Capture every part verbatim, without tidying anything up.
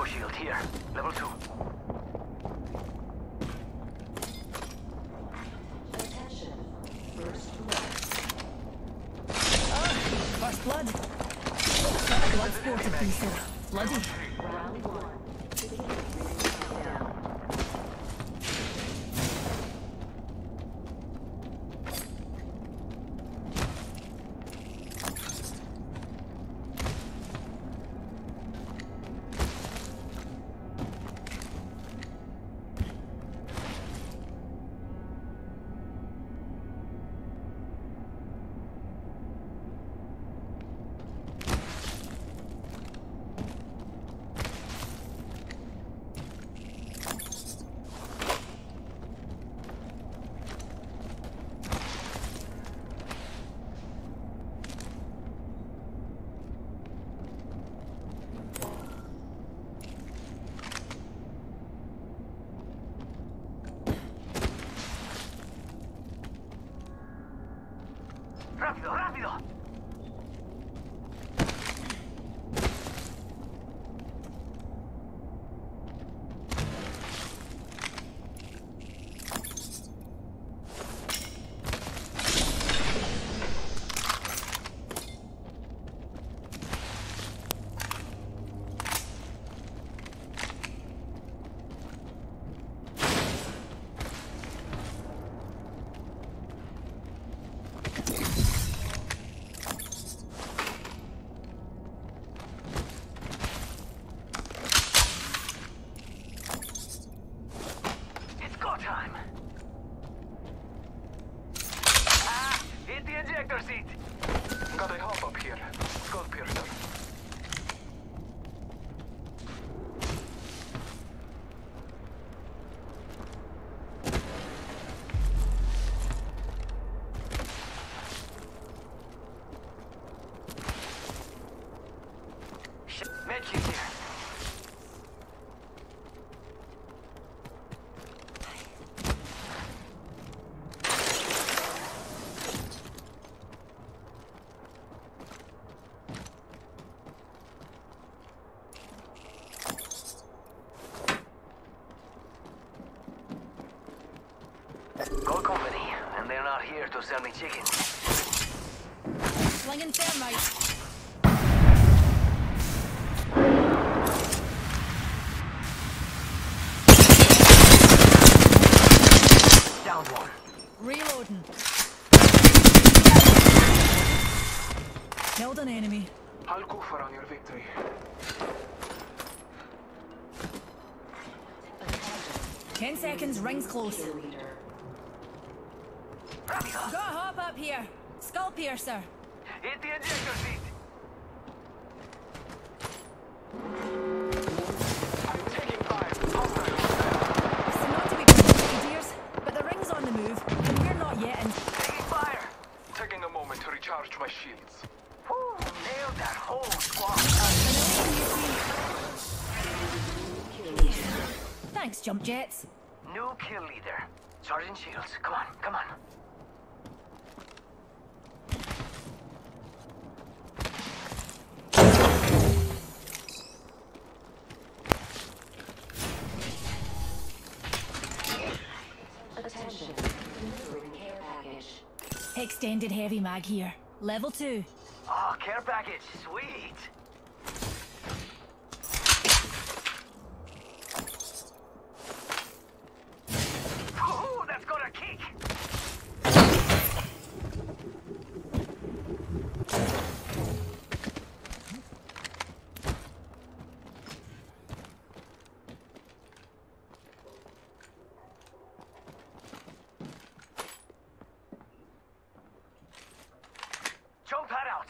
shield here. Level two. Attention. First blood. Ah, first blood. Blood sport a piece of bloody. Round one. Beginning countdown. Rápido, rápido. Time. Ah, hit the ejector seat. Got a hop up here. Skull piercer. Medkit here. Gold company, and they're not here to sell me chicken. Slinging thermite. Down one. Reloading. Killed an enemy. I'll go for on your victory. Ten seconds, rings close. Kill leader. Rápido. Got a hop up here. Skull piercer. Hit the ejector seat. I'm taking fire. Hostile. So not to be pushy, dears, but the ring's on the move, and we're not yet in. Taking fire. Taking a moment to recharge my shields. Whew, nailed that whole squad. Thanks, jump jets. New kill leader. Sergeant Shields, come on, come on. Attention. Delivering care package. Extended heavy mag here. Level two. Oh, care package, sweet. Ooh, that's got a kick. Jump pad out.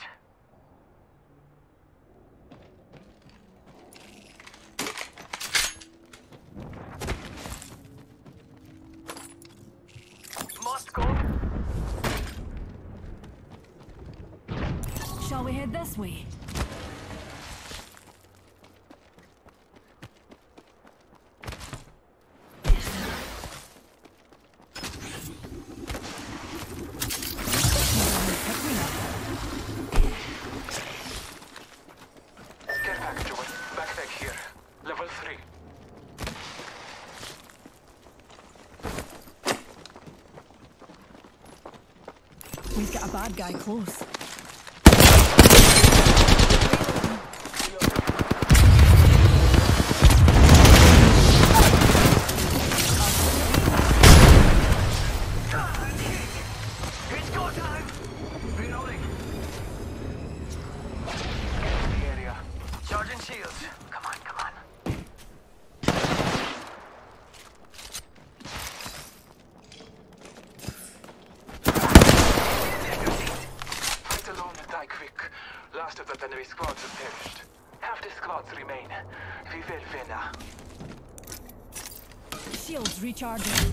Must go. Shall we head this way? Care package away. Backpack here. Level victory. We've got a bad guy close. It's go time! Reloading. The area. Charging shields. Come on, come on. Fight alone and die quick. Last of the enemy squads have perished. Half the squads remain. We will win now. Shields recharging.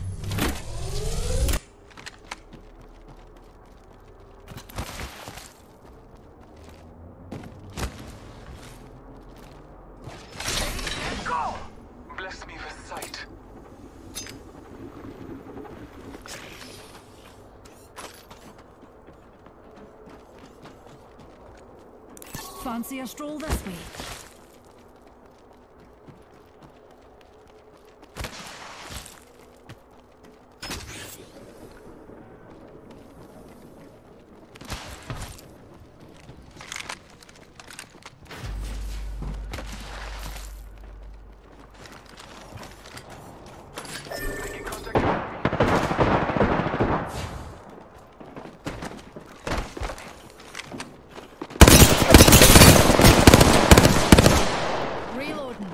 Go! Bless me with sight. Fancy a stroll this way? Making contact with enemy. Reloading.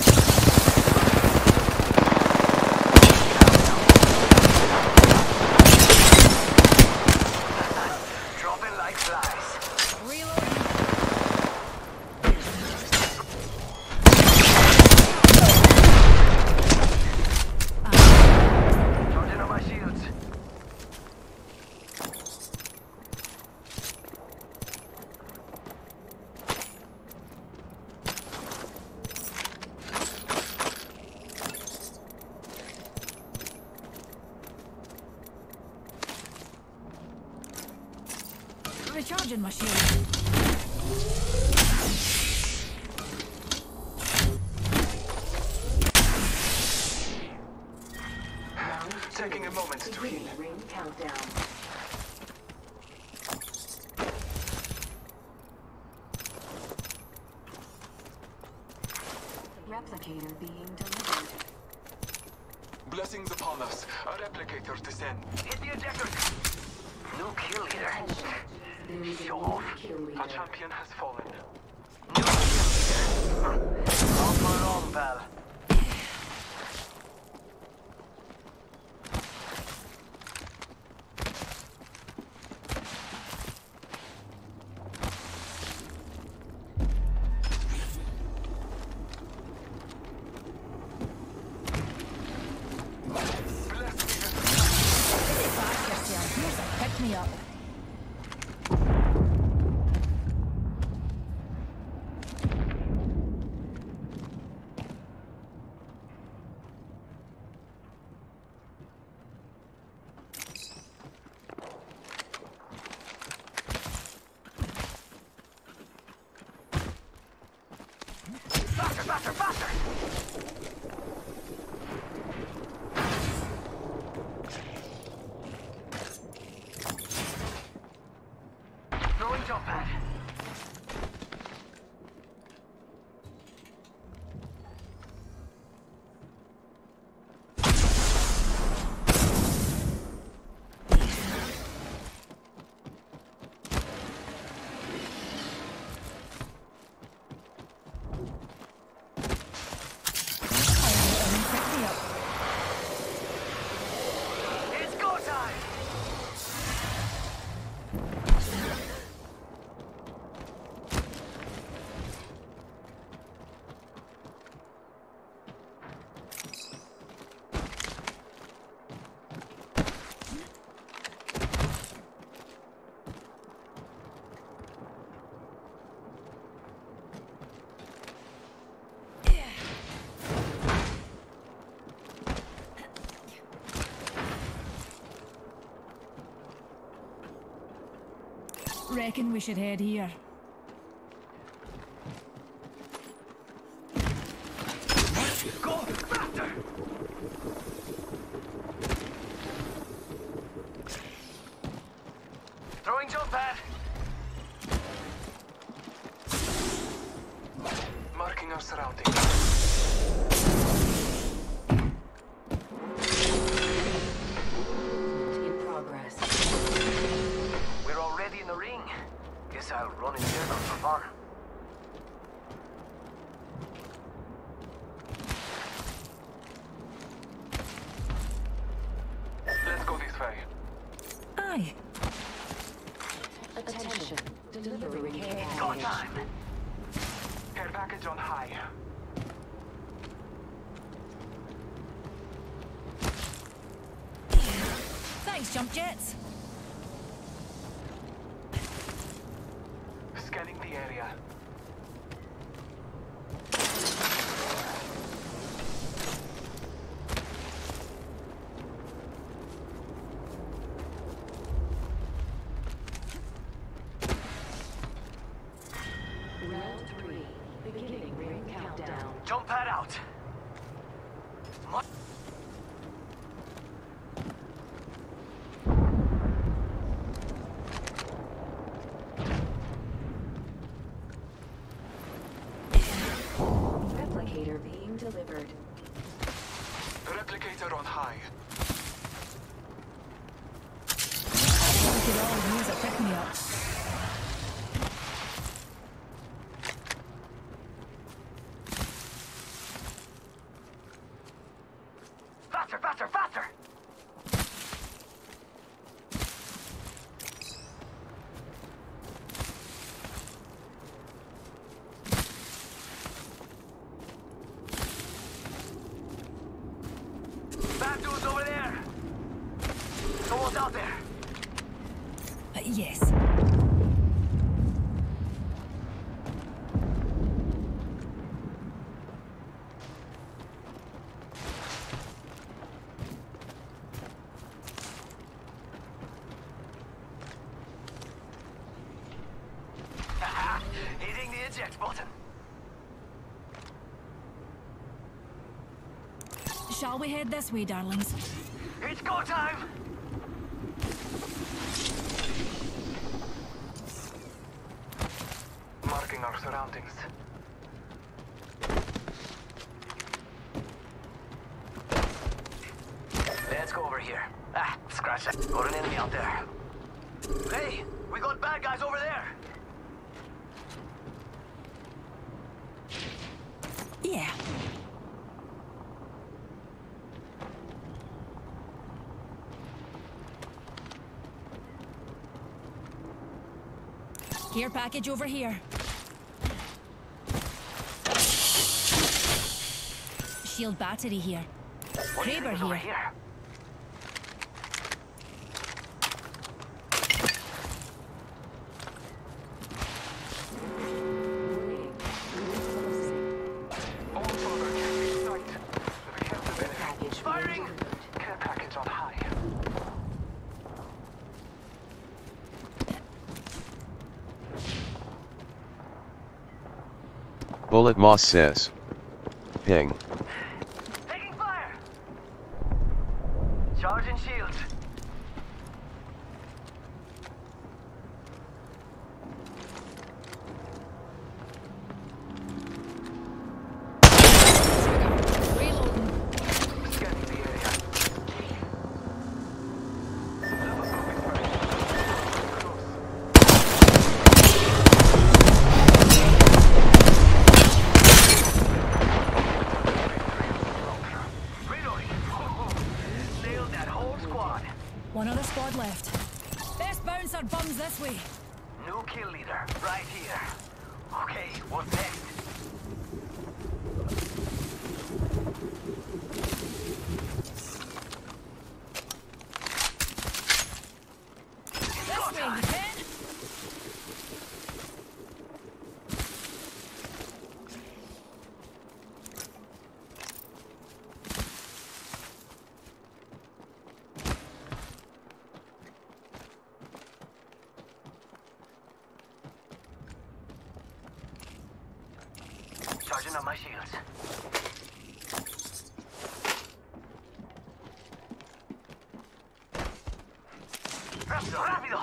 Dropping like flies. Reloading. Charging on my shields. Recharging my shield. Round two. Taking a moment to Beginning heal. ring countdown. Replicator being delivered. Blessings upon us. A replicator descend. Hit the ejector. New kill leader. Attention. There is a Show new off. kill leader. A champion has fallen. New kill leader. All for it on, pal. Back yourself. Here's a pick me up. Faster, faster, faster! Throwing jump pad. Pick me up. It's go time! Reckon we should head here. Marking our surroundings. In progress. We're already in the ring. Guess I'll run in here now for fun. Let's go this way. Aye. Attention. Delivering care Go package. time. Care package on high. Thanks, jump jets. Scanning the area. Round three. Beginning ring countdown. Jump pad out. Mu- Replicator being delivered. Replicator on high. Look at all the news that picked me up. Faster, faster, faster! Bad dude's over there! Someone's out there! Uh, yes. Hitting the eject button. Shall we head this way, darlings? It's go time! Marking our surroundings. Let's go over here. Ah, scratch that. Got an enemy out there. Hey, we got bad guys over there. Yeah. Care package over here. Shield battery here. What do you Kraber think is over here. here? Ring. Closing. All further care in sight. We have the benefit. Package Firing. being delivered. Care package on high. Bullet Moss says. Ping. Taking fire! Charging shields. Reloading. Scanning the area. Let us go this way. Close. Reloading. Nailed that whole squad. One other squad left. Best bouncer bums this way. New kill leader, right here. Okay, what's next? This way, you can. Charging up my shields. Rápido, rápido!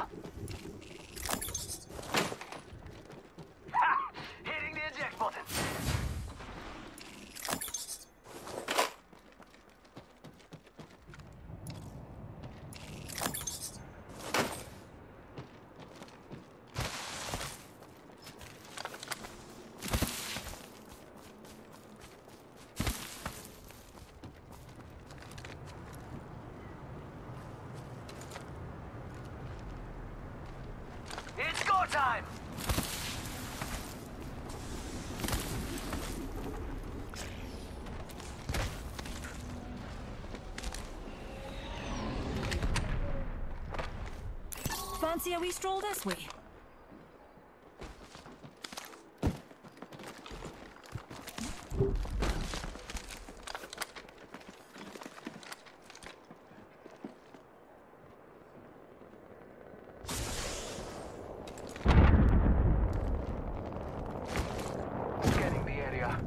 Ha! Hitting the eject button. Fancy a wee stroll this way? Scanning the area.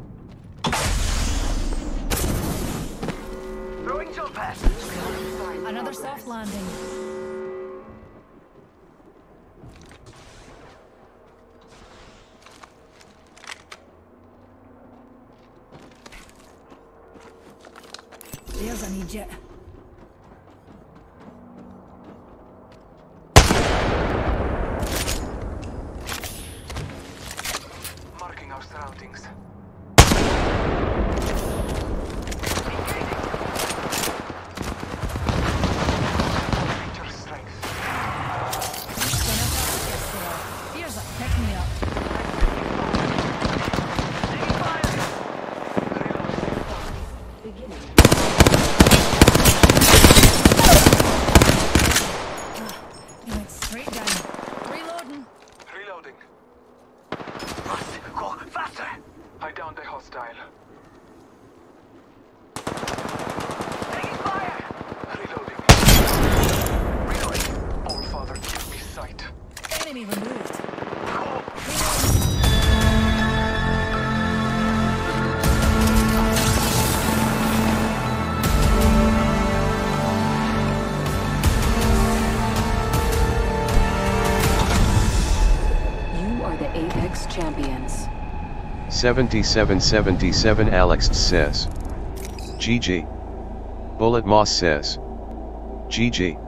Throwing jump pads. Another soft landing. There's an Egypt. Marking our surroundings. Major strength. Here's a pick me up. Taking fire. Beginning. He went straight down. Reloading. Reloading. Must go faster. I downed a hostile. Taking fire. Reloading. Reloading. All Father, give me sight. Enemy removed. You are the Apex champions. seventy-seven seventy-seven Alex says. G G. Bullet Moss says. G G.